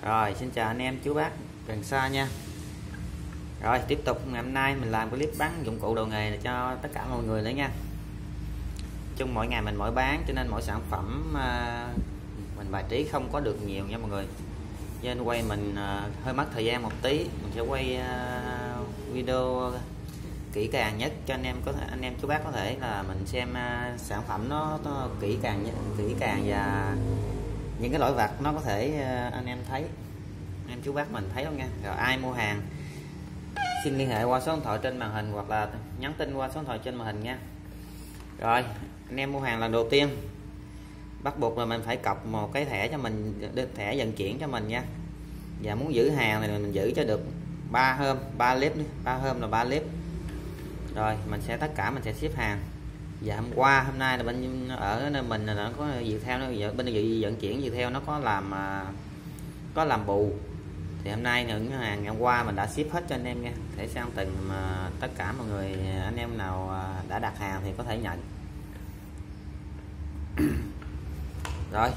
Rồi, xin chào anh em chú bác gần xa nha. Rồi, tiếp tục ngày hôm nay mình làm clip bán dụng cụ đồ nghề này cho tất cả mọi người nữa nha. Chung mỗi ngày mình mỗi bán cho nên mỗi sản phẩm mình bài trí không có được nhiều nha mọi người. Cho nên quay mình hơi mất thời gian một tí, mình sẽ quay video kỹ càng nhất cho anh em chú bác có thể là mình xem sản phẩm nó kỹ càng và những cái lỗi vặt nó có thể anh em thấy, em chú bác mình thấy không nha. Rồi ai mua hàng xin liên hệ qua số điện thoại trên màn hình hoặc là nhắn tin qua số điện thoại trên màn hình nha. Rồi anh em mua hàng lần đầu tiên bắt buộc là mình phải cọc một cái thẻ cho mình, thẻ vận chuyển cho mình nha. Và muốn giữ hàng này mình giữ cho được 3 hôm 3 clip, 3 hôm là 3 clip. Rồi mình sẽ tất cả mình sẽ ship hàng. Và hôm nay là bên ở nơi mình là nó có Viettel, nó bên đơn vị vận chuyển Viettel nó có làm bù, thì hôm nay những hàng ngày hôm qua mình đã ship hết cho anh em nha, để sang từng mà tất cả mọi người anh em nào đã đặt hàng thì có thể nhận. Rồi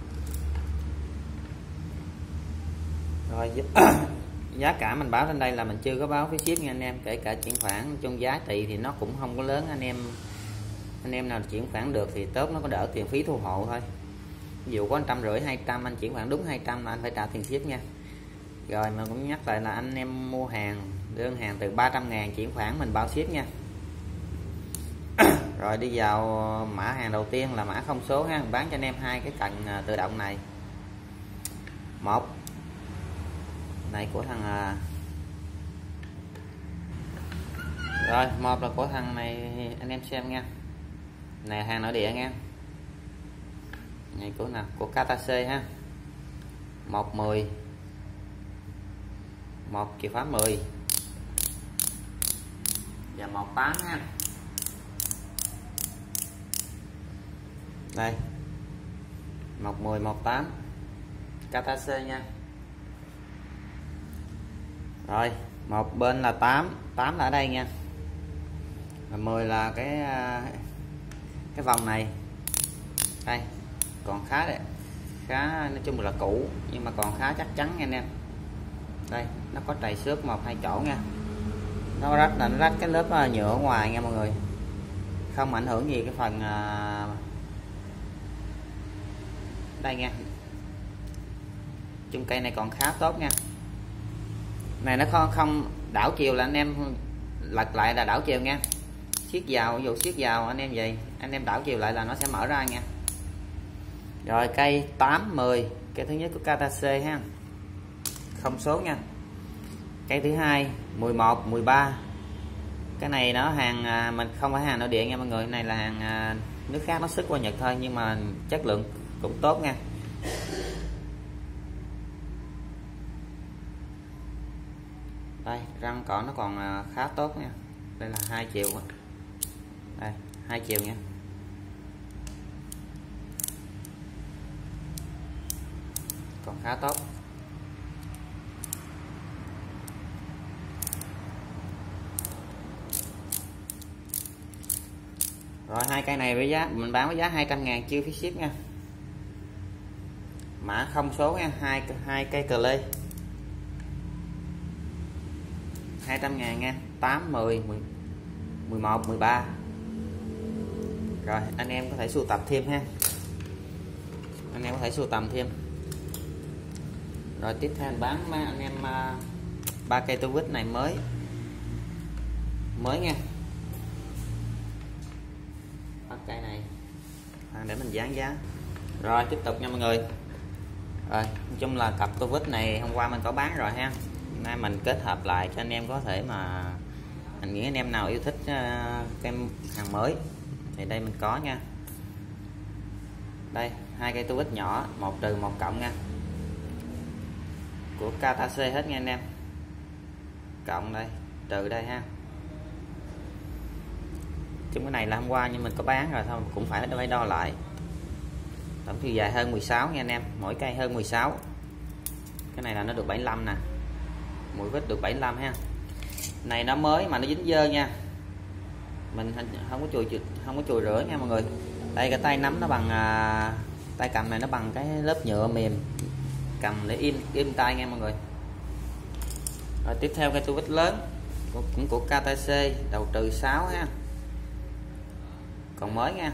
giá cả mình báo lên đây là mình chưa có báo phí ship nha anh em, kể cả chuyển khoản trong giá trị thì nó cũng không có lớn. Anh em nào chuyển khoản được thì tốt, nó có đỡ tiền phí thu hộ thôi. Ví dụ có 150 200 anh chuyển khoản đúng 200 là anh phải trả tiền ship nha. Rồi mà cũng nhắc lại là anh em mua hàng đơn hàng từ 300.000 chuyển khoản mình bao ship nha. Rồi đi vào mã hàng đầu tiên là mã không số ha, bán cho anh em hai cái cần tự động này. Một này của thằng rồi một là của thằng này anh em xem nha, này hàng nội địa nha, này của nào của KTC ha, 110 một chìa khóa 10 và 18 ha. Đây 110 18 KTC nha. Rồi một bên là 8 là ở đây nha, và 10 là cái vòng này. Đây còn khá đấy, khá nói chung là cũ nhưng mà còn khá chắc chắn nha anh em. Đây nó có trầy xước 1-2 chỗ nha, nó rách cái lớp nhựa ở ngoài nha mọi người, không ảnh hưởng gì cái phần đây nha. Chung cây này còn khá tốt nha, này nó không đảo chiều là anh em lật lại là đảo chiều nha, siết vào, ví dụ siết vào anh em vậy anh em đảo chiều lại là nó sẽ mở ra nha. Rồi cây 8-10 cây thứ nhất của KTC ha, không số nha. Cây thứ hai 11-13, cái này nó hàng mình không phải hàng nội địa nha mọi người, này là hàng nước khác nó xuất qua Nhật thôi nhưng mà chất lượng cũng tốt nha. Đây răng cỏ nó còn khá tốt nha, đây là 2 chiều, đây 2 chiều nha, còn khá tốt. Rồi hai cây này với giá mình bán với giá 200.000 chưa phí ship nha. Mã không số nha, hai cây cờ lê 200.000 nha, 8 10 11 13. Rồi anh em có thể sưu tập thêm ha, anh em có thể sưu tầm thêm. Rồi tiếp theo bán anh em 3 cây tô vít này mới nha, 3 cây này để mình dán giá. Rồi tiếp tục nha mọi người. Rồi nói chung là cặp tô vít này hôm qua mình có bán rồi ha, nay mình kết hợp lại cho anh em có thể mà mình nghĩ anh em nào yêu thích kem hàng mới thì đây mình có nha. Đây 2 cây tô vít nhỏ, 1 trừ 1 cộng nha, của KTC hết nha anh em, cộng đây trừ đây ha. Chúng cái này là hôm qua nhưng mình có bán rồi thôi, cũng phải đo lại. Tổng chiều dài hơn 16 nha anh em, mỗi cây hơn 16. Cái này là nó được 75 nè, mũi vít được 75 ha. Này nó mới mà nó dính dơ nha, mình không có chùi rửa nha mọi người. Đây cái tay nắm nó bằng tay cầm này nó bằng cái lớp nhựa mềm cầm để im tay nha mọi người. Rồi tiếp theo cây tua vít lớn cũng của KTC, đầu trừ 6 ha, còn mới nha.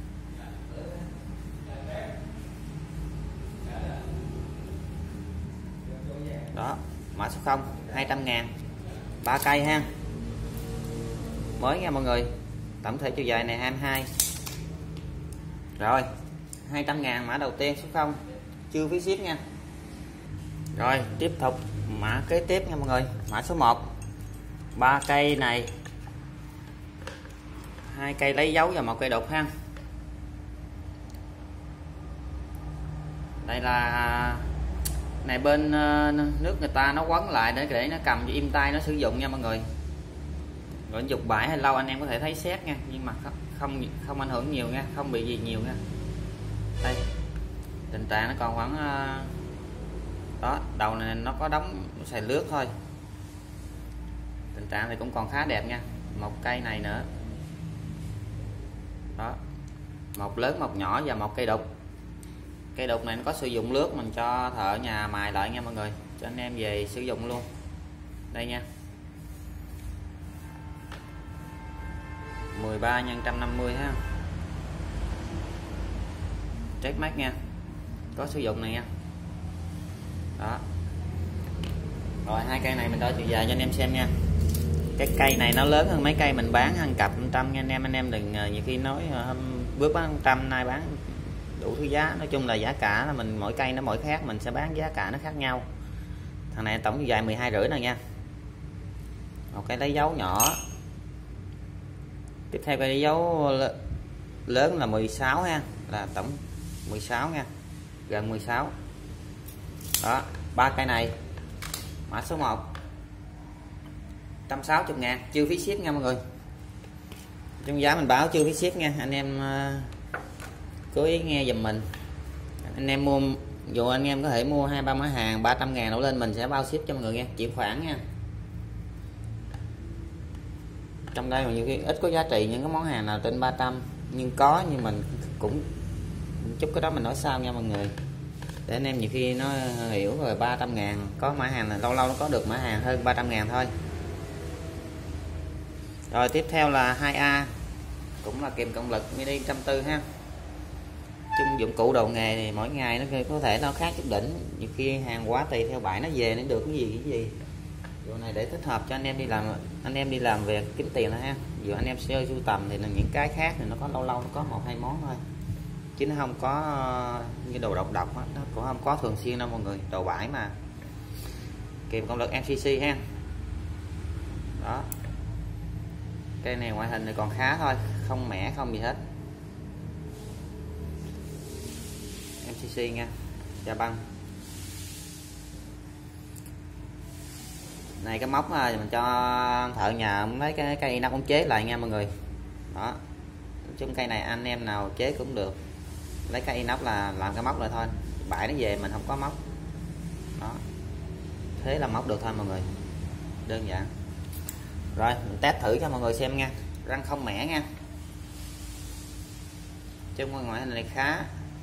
Đó, mã số 0 200.000, 3 cây ha, mới nha mọi người. Tổng thể chiều dài này 22. Rồi 200.000 mã đầu tiên số 0, chưa phí ship nha. Rồi tiếp tục mã kế tiếp nha mọi người, mã số 1, 3 cây này, 2 cây lấy dấu và 1 cây đục ha. Đây là này bên nước người ta nó quấn lại để nó cầm im tay nó sử dụng nha mọi người. Rồi dục bãi hay lâu anh em có thể thấy xét nha, nhưng mà không ảnh hưởng nhiều nha, không bị gì nhiều nha. Đây tình trạng nó còn khoảng đó, đầu này nó có đóng xài lướt thôi, tình trạng thì cũng còn khá đẹp nha. Một cây này nữa đó, một lớn một nhỏ và một cây đục. Cây đục này nó có sử dụng lướt, mình cho thợ nhà mài lại nha mọi người, cho anh em về sử dụng luôn. Đây nha, 13 x 150 ha, check mát nha, có sử dụng này nha. Đó. Rồi 2 cây này mình đo chiều dài cho anh em xem nha. Cái cây này nó lớn hơn mấy cây mình bán hàng cặp 100 nha anh em đừng nhiều khi nói bước bán 100 nay bán đủ thứ giá. Nói chung là giá cả là mình mỗi cây nó mỗi khác, mình sẽ bán giá cả nó khác nhau. Thằng này tổng chiều dài 12,5 này nha. Một cái lấy dấu nhỏ, tiếp theo cái lấy dấu lớn là 16 ha, là tổng 16 nha, gần 16. Đó, 3 cây này mã số 1, 160.000, chưa phí ship nha mọi người. Trong giá mình báo chưa phí ship nha, anh em cố ý nghe giùm mình. Anh em mua, dù anh em có thể mua 2-3 mã hàng 300.000 đổ lên, mình sẽ bao ship cho mọi người nha, chuyển khoản nha. Trong đây mà những cái ít có giá trị, những cái món hàng nào trên 300 nhưng có, nhưng mình cũng chút cái đó mình nói sau nha mọi người, để anh em nhiều khi nó hiểu. Rồi 300.000 có mã hàng là lâu lâu nó có được mã hàng hơn 300.000 thôi. Rồi tiếp theo là 2A, cũng là kìm cộng lực mini 140 ha. Chung dụng cụ đầu nghề này mỗi ngày nó có thể nó khác chút đỉnh, nhiều khi hàng quá tùy theo bãi nó về nó được cái gì. Vụ này để thích hợp cho anh em đi làm, anh em đi làm về kiếm tiền thôi ha. Dù anh em chơi sưu tầm thì là những cái khác thì nó có lâu lâu nó có 1-2 món thôi, chứ nó không có như đồ độc đó, nó cũng không có thường xuyên đâu mọi người, đồ bãi mà. Kìm cộng lực MCC ha. Đó, cây này ngoại hình này còn khá thôi, không mẻ không gì hết. MCC nha, da băng. Này cái móc mình cho thợ nhà mấy cái cây nó cũng chế lại nha mọi người. Đó, chung cây này anh em nào chế cũng được, lấy cây inox là làm cái móc lại thôi, bãi nó về mình không có móc. Đó, thế là móc được thôi mọi người, đơn giản. Rồi mình test thử cho mọi người xem nha, răng không mẻ nha, chung ngoại hình này khá.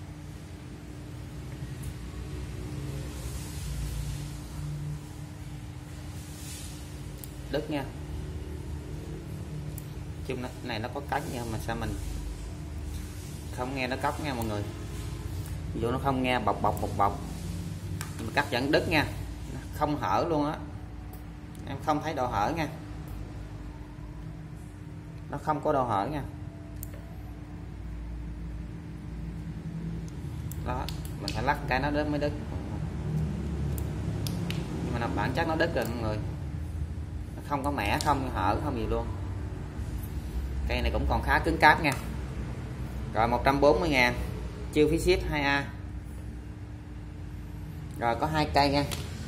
Đứt nha, chung này nó có cánh nhưng mà sao mình không nghe nó cóc nha mọi người. Ví dụ nó không nghe bọc mình cắt vẫn đứt nha, không hở luôn á, em không thấy độ hở nha, nó không có độ hở nha. Đó, mình phải lắc cái nó đứt mới đứt, nhưng mà nó bản chất nó đứt rồi mọi người, nó không có mẻ không hở không gì luôn. Cây này cũng còn khá cứng cáp nha. Rồi 140.000, chưa phí ship 2A. Rồi có 2 cây nha,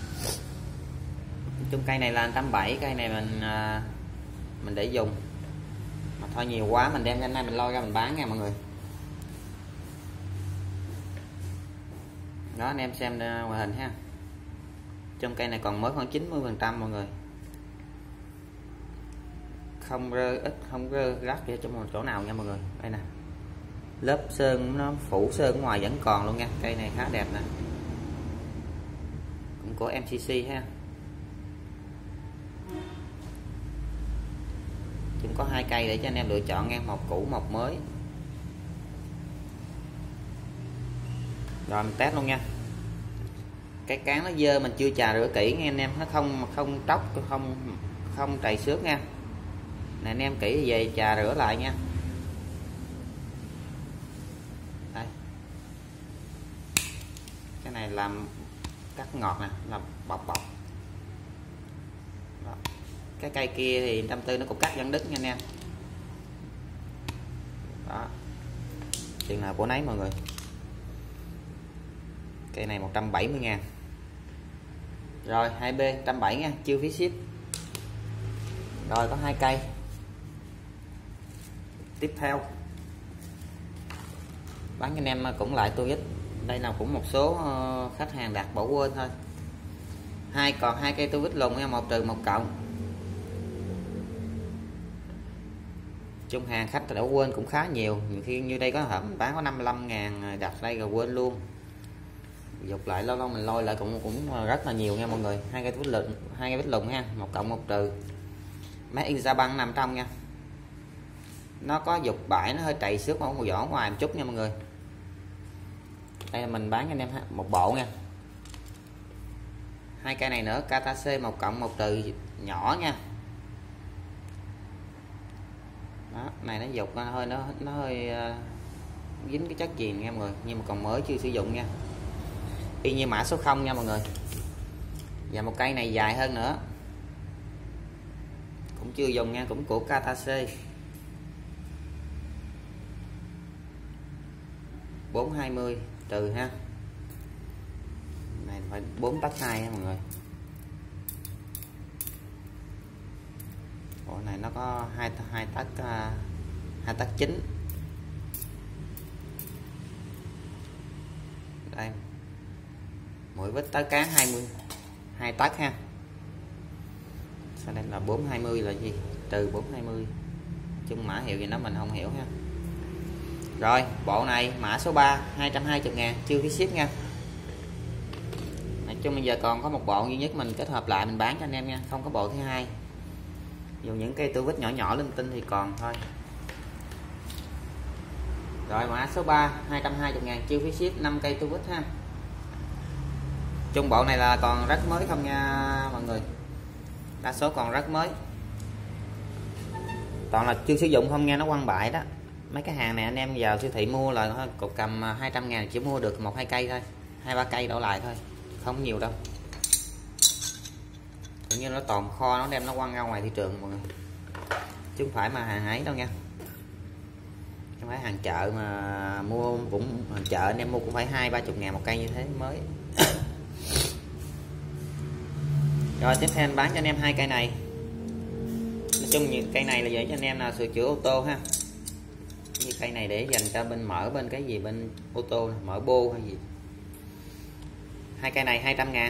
chung cây này là 170, cây này mình để dùng mà thôi, nhiều quá mình đem ra nay mình lôi ra mình bán nha mọi người. Đó, anh em xem ngoại hình ha. Trong cây này còn mới khoảng 90% mọi người, không rơ, ít không rơ rác gì trong một chỗ nào nha mọi người. Đây nè, lớp sơn nó phủ sơn ngoài vẫn còn luôn nha, cây này khá đẹp nè. của MCC ha. Chúng có 2 cây để cho anh em lựa chọn nha, một cũ một mới. Rồi mình test luôn nha. Cái cán nó dơ mình chưa chà rửa kỹ nghe anh em, nó không tróc, không trầy xước nha. Này anh em kỹ thì về chà rửa lại nha. Đây. Cái này làm cắt ngọt nè, làm bọc. Đó. Cái cây kia thì 140 nó cũng cắt vẫn đứt nha anh em. Đó. Chừng nào của nấy mọi người. Cây này 170.000. Rồi 2B 170 nha, chưa phí ship. Rồi có 2 cây. Tiếp theo bán cho anh em cũng lại tôi ít. Đây là cũng một số khách hàng đặt bỏ quên thôi. Còn 2 cây tôi ít lùng nha, 1 trừ 1 cộng. Chung hàng khách đã quên cũng khá nhiều. Nhiều khi như đây có hộp bán có 55.000 đặt đây rồi quên luôn. Dục lại lâu mình lôi lại cũng rất là nhiều nha mọi người. 2 cây vít lùng ha, 1 cộng 1 trừ. Made in Japan nằm trong nha. Nó có dục bãi, nó hơi trầy xước màu vỏ ngoài một chút nha mọi người. Đây là mình bán cho anh em một bộ nha. 2 cây này nữa KTC 1 cộng 1 trừ nhỏ nha. Đó, này nó dục hơi nó hơi dính cái chất gì nha mọi người, nhưng mà còn mới chưa sử dụng nha. Y như mã số 0 nha mọi người. Và một cây này dài hơn nữa, cũng chưa dùng nha, cũng của KTC. 420 trừ ha. Này phải 4 tấc 2 nha mọi người. Bộ này nó có 2 tấc 9. Đây. Mỗi vết tới cán 2 tấc ha. Sau đây là 420 là gì? Trừ 420. Chung mã hiệu gì đó mình không hiểu ha. Rồi, bộ này mã số 3 220.000 chưa phí ship nha. Nói chung bây giờ còn có một bộ duy nhất mình kết hợp lại mình bán cho anh em nha, không có bộ thứ hai. Dù những cây tua vít nhỏ linh tinh thì còn thôi. Rồi mã số 3 220.000 chưa phí ship, 5 cây tua vít ha. Chung bộ này là còn rất mới không nha mọi người. Đa số còn rất mới. Toàn là chưa sử dụng không nha, nó quăng bại đó. Mấy cái hàng này anh em vào siêu thị mua là cục cầm 200.000 chỉ mua được 1-2 cây thôi, 2-3 cây đổ lại thôi, không nhiều đâu. Cũng như nó toàn kho nó đem nó quăng ra ngoài thị trường mọi người, chứ không phải mà hàng ấy đâu nha. Không phải hàng chợ mà mua, cũng hàng chợ anh em mua cũng phải 20-30.000 một cây như thế mới. Rồi tiếp theo bán cho anh em 2 cây này. Nói chung những cây này là để cho anh em nào sửa chữa ô tô ha. Như cây này để dành cho bên mở bên cái gì bên ô tô, mở bô hay gì. 2 cây này 200.000.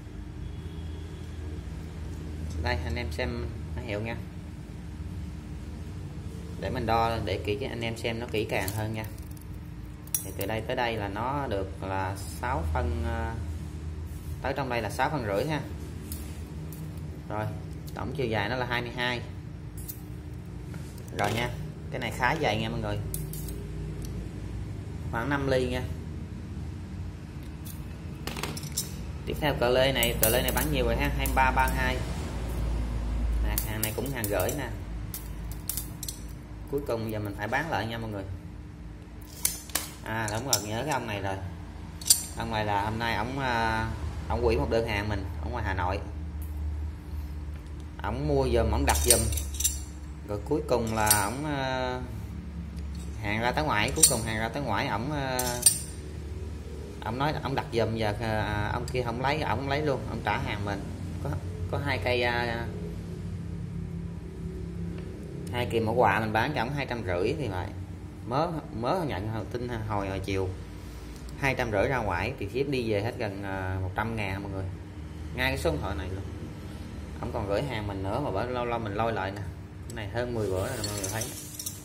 Đây anh em xem nó hiệu nha. Để mình đo để kỹ cho anh em xem nó kỹ càng hơn nha. Thì từ đây tới đây là nó được là 6 phân, tới trong đây là 6,5 phân ha. Rồi tổng chiều dài nó là 22. Rồi nha, cái này khá dày nha mọi người, khoảng 5 ly nha. Tiếp theo cờ lê này bán nhiều rồi ha, 23-32 nè, hàng này cũng hàng gửi nè. Cuối cùng giờ mình phải bán lại nha mọi người. À đúng rồi, nhớ cái ông này rồi. Ông này là hôm nay ông quỷ một đơn hàng mình ở ngoài Hà Nội. Ông mua giùm, ông đặt giùm, rồi cuối cùng là ông hàng ra tới ngoài, cuối cùng hàng ra tới ngoài ông nói ông đặt giùm, giờ ông kia không lấy, ông lấy luôn, ông trả hàng mình. Có 2 cây 2 kỳ mẫu quà mình bán cho ông 250 thì lại mới nhận tin hồi chiều 250 ra ngoài thì ship đi về hết gần 100.000 mọi người, ngay cái số điện thoại này luôn. Ông còn gửi hàng mình nữa mà bởi lâu mình lôi lại nè. Cái này hơn 10 bữa rồi mọi người thấy.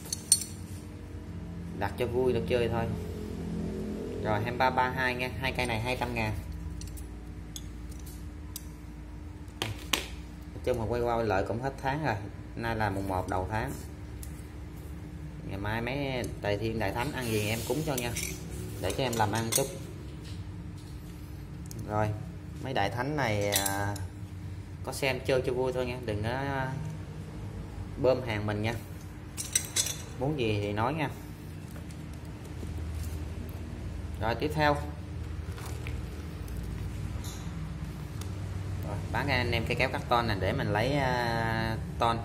Đặt cho vui được chơi thôi. Rồi 23-32 nha, 2 cây này 200.000. chung mà quay qua quay lại cũng hết tháng rồi, nay là mùng 1 đầu tháng, ngày mai mấy Tề Thiên Đại Thánh ăn gì em cúng cho nha, để cho em làm ăn chút. Rồi mấy Đại Thánh này có xem chơi cho vui thôi nha, đừng có bơm hàng mình nha, muốn gì thì nói nha. Rồi tiếp theo bán anh em cái kéo cắt ton này để mình lấy ton.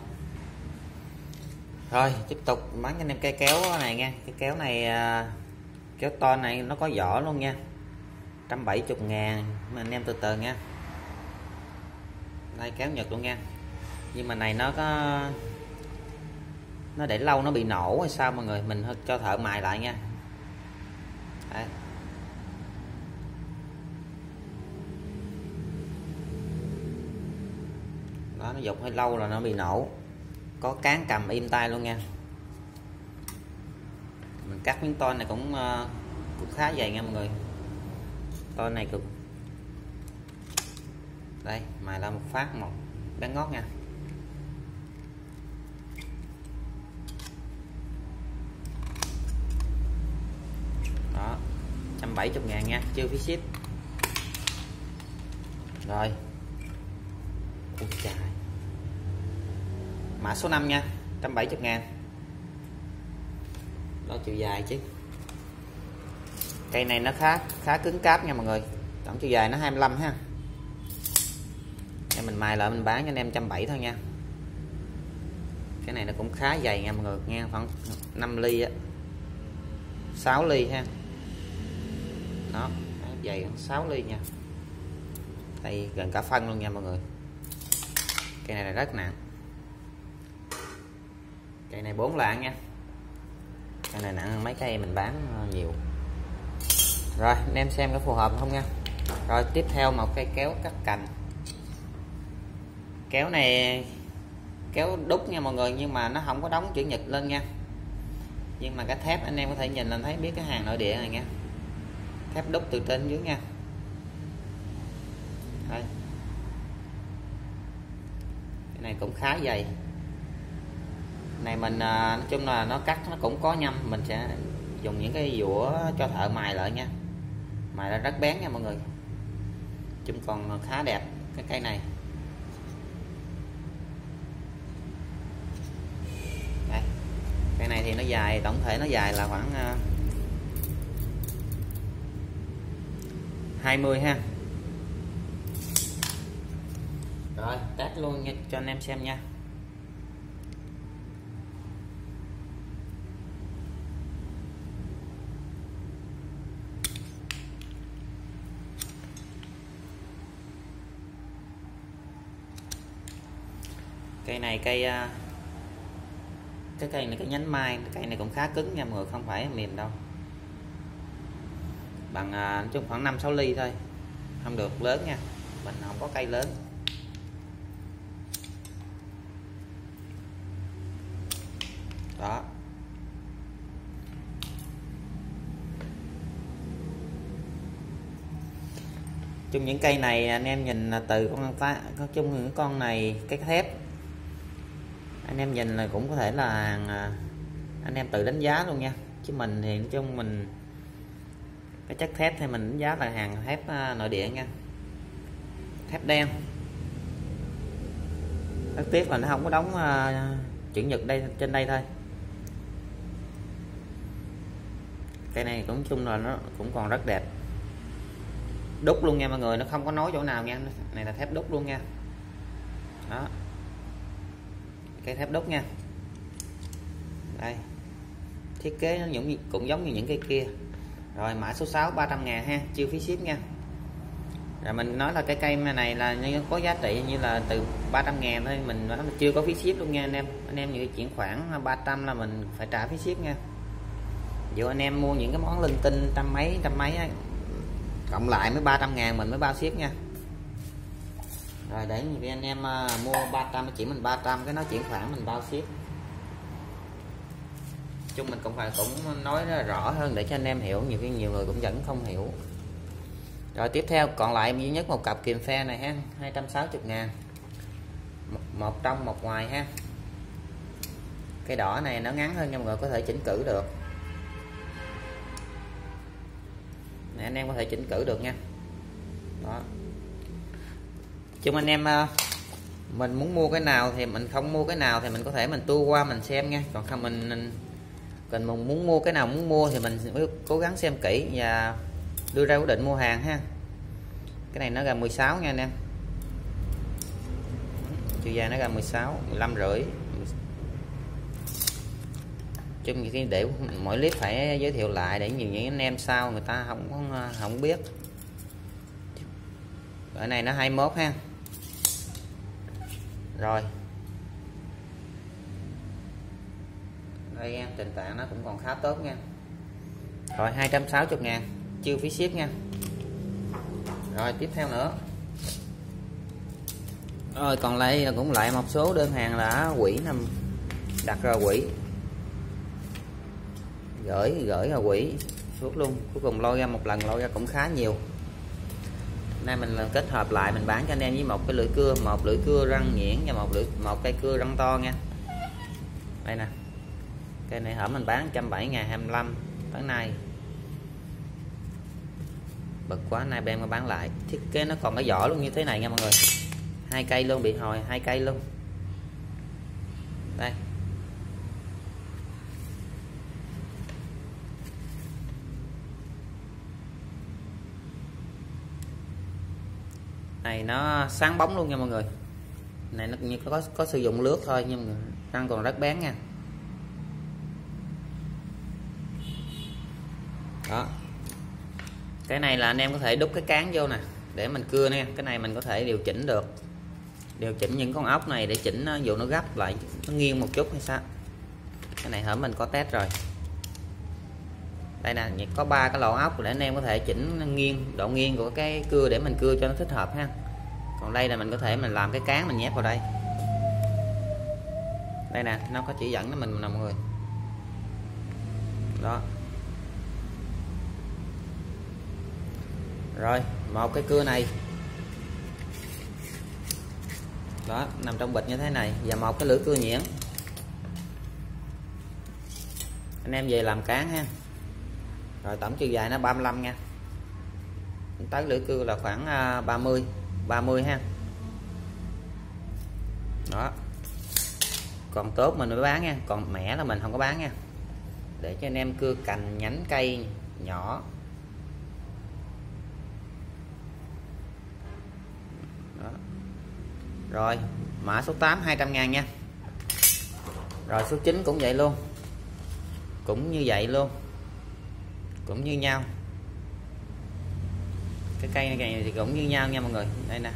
Rồi tiếp tục bán cho anh em cây kéo này nha, cái kéo này kéo ton này nó có vỏ luôn nha, 170.000, mà anh em từ từ nha. Đây kéo Nhật luôn nha, nhưng mà này nó có, nó để lâu nó bị nổ hay sao mọi người, mình cho thợ mài lại nha. Đây. Đó, nó dục hơi lâu là nó bị nổ, có cán cầm im tay luôn nha. Mình cắt miếng ton này cũng khá dày nha mọi người, ton này cực. Đây mài ra một phát một bán ngót nha. Đó 170.000 nha, chưa phí ship. Rồi trời. Mã số 5 nha, 170.000. Đó chiều dài chứ. Cây này nó khá cứng cáp nha mọi người. Tổng chiều dài nó 25 ha. Để mình mài lại mình bán cho anh em 170 thôi nha. Cái này nó cũng khá dày nha mọi người nha, khoảng 5 ly á. 6 ly ha. Đó, dày khoảng 6 ly nha. Đây gần cả phân luôn nha mọi người. Cây này là rất nặng. Cây này 4 lạng nha. Cây này nặng hơn mấy cây mình bán nhiều. Rồi anh em xem có phù hợp không nha. Rồi tiếp theo một cây kéo cắt cành. Kéo này kéo đúc nha mọi người, nhưng mà nó không có đóng chữ nhật lên nha. Nhưng mà cái thép anh em có thể nhìn là thấy biết cái hàng nội địa này nha. Thép đúc từ trên dưới nha. Đây. Cái này cũng khá dày. Này mình nói chung là nó cắt nó cũng có nhâm, mình sẽ dùng những cái dũa cho thợ mài lại nha, mài ra rất bén nha mọi người. Chung còn khá đẹp cái cây này. Đây. Cây này thì nó dài, tổng thể nó dài là khoảng 20 ha. Rồi test luôn nha, cho anh em xem nha. Cây này cây cái cây này cái nhánh mai, cây này cũng khá cứng nha mọi người, không phải mềm đâu. Bằng nói chung khoảng 5-6 ly thôi, không được lớn nha, mình không có cây lớn. Đó. Chung những cây này anh em nhìn là từ con có chung những con này cái thép anh em nhìn là cũng có thể là anh em tự đánh giá luôn nha, chứ mình thì nói chung mình cái chất thép thì mình đánh giá là hàng thép nội địa nha, thép đen. Rất tiếc là nó không có đóng chữ nhật đây trên đây thôi. Cây này cũng chung là nó cũng còn rất đẹp, đúc luôn nha mọi người, nó không có nói chỗ nào nha, này là thép đúc luôn nha. Đó, cây thép đúc nha. Đây thiết kế nó cũng giống như những cây kia. Rồi mã số 6 300.000 ha, chưa phí ship nha. Rồi mình nói là cái cây này là có giá trị như là từ 300.000 thôi, mình nói là chưa có phí ship luôn nha anh em. Anh em những chuyển khoản 300 là mình phải trả phí ship nha. Dù anh em mua những cái món linh tinh trăm mấy ấy, cộng lại mới 300.000 mình mới bao ship nha. Rồi để vì anh em mua 300 chỉ mình 300 cái nó chuyển khoản mình bao ship. Chung mình cũng nói rõ hơn để cho anh em hiểu, nhiều người cũng vẫn không hiểu. Rồi tiếp theo còn lại duy nhất một cặp kìm phe này ha, 260.000. một trong một ngoài ha. Cây đỏ này nó ngắn hơn nha mọi người, có thể chỉnh cử được. Này, anh em có thể chỉnh cử được nha. Đó. Chung anh em mình muốn mua cái nào thì mình không mua cái nào thì mình có thể mình tua qua mình xem nha. Còn không mình cần muốn mua cái nào muốn mua thì mình cố gắng xem kỹ và đưa ra quyết định mua hàng ha. Cái này nó gần 16 nha anh em. Chiều dài nó gần 16, 15 rưỡi. Chung như để mỗi clip phải giới thiệu lại để nhiều những anh em sau người ta không biết. Cái này nó 21 ha. Rồi. Đây em, tình trạng nó cũng còn khá tốt nha. Rồi 260.000 chưa phí ship nha. Rồi tiếp theo nữa. Rồi còn lại cũng lại một số đơn hàng là quỷ nằm đặt ra quỷ. Gửi ra quỷ suốt luôn. Cuối cùng lôi ra một lần lôi ra cũng khá nhiều. Nay mình kết hợp lại mình bán cho anh em với một cái lưỡi cưa, một lưỡi cưa răng nhuyễn và một cây cưa răng to nha. Đây nè. Cây này hở mình bán 170.025 tháng nay. Bực quá, nay bên mà bán lại. Thiết kế nó còn cái vỏ luôn như thế này nha mọi người. 2 cây luôn, bị hồi 2 cây luôn. Đây. Này nó sáng bóng luôn nha mọi người. Này nó như có sử dụng lướt thôi nhưng mà răng còn rất bén nha. Đó. Cái này là anh em có thể đúc cái cán vô nè để mình cưa nè. Cái này mình có thể điều chỉnh được, điều chỉnh những con ốc này để chỉnh nó, dù nó gấp lại nó nghiêng một chút hay sao. Cái này hở mình có test rồi. Đây nè, có 3 cái lỗ ốc để anh em có thể chỉnh nghiêng, độ nghiêng của cái cưa để mình cưa cho nó thích hợp ha. Còn đây là mình có thể mình làm cái cán mình nhét vào đây. Đây nè, nó có chỉ dẫn cho mình nè mọi người. Đó. Rồi, một cái cưa này. Đó, nằm trong bịch như thế này và một cái lưỡi cưa nhuyễn. Anh em về làm cán ha. Rồi tổng chiều dài nó 35 nha. Tới lưỡi cưa là khoảng 30 ha. Đó. Còn tốt mình mới bán nha, còn mẻ là mình không có bán nha. Để cho anh em cưa cành nhánh cây nhỏ. Đó. Rồi, mã số 8 200.000 nha. Rồi số 9 cũng vậy luôn. Cũng như vậy luôn. Cũng như nhau. Cái cây này thì cũng như nhau nha mọi người. Đây nè.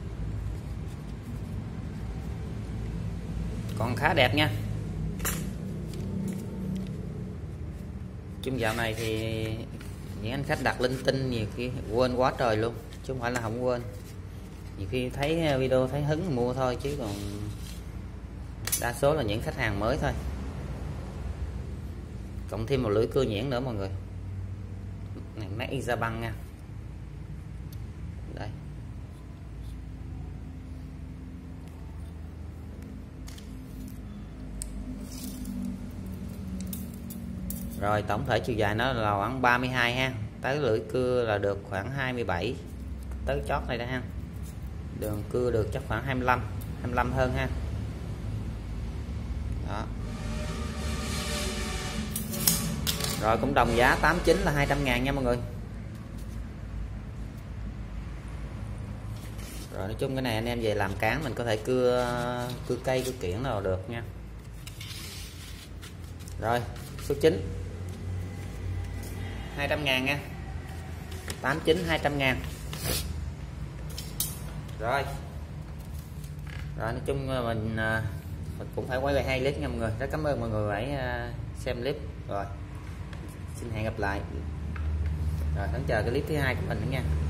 Còn khá đẹp nha. Chung dạo này thì những anh khách đặt linh tinh nhiều khi quên quá trời luôn, chứ không phải là không quên. Nhiều khi thấy video thấy hứng mua thôi, chứ còn đa số là những khách hàng mới thôi. Cộng thêm một lưỡi cưa nhuyễn nữa mọi người. Này made in Japan nha. Đây. Rồi tổng thể chiều dài nó là khoảng 32 ha. Tới lưỡi cưa là được khoảng 27. Tới chót này đó ha. Đường cưa được chắc khoảng 25 hơn ha. Đó. Rồi cũng đồng giá 89 là 200.000 nha mọi người. Rồi nói chung cái này anh em về làm cán mình có thể cưa cây cưa kiển nào được nha. Rồi số 9 200.000 nha. 89 200.000. Rồi nói chung mình cũng phải quay lại 2 clip nha mọi người. Rất cảm ơn mọi người phải xem clip. Rồi xin hẹn gặp lại. Rồi, chờ cái clip thứ 2 của mình nữa nha.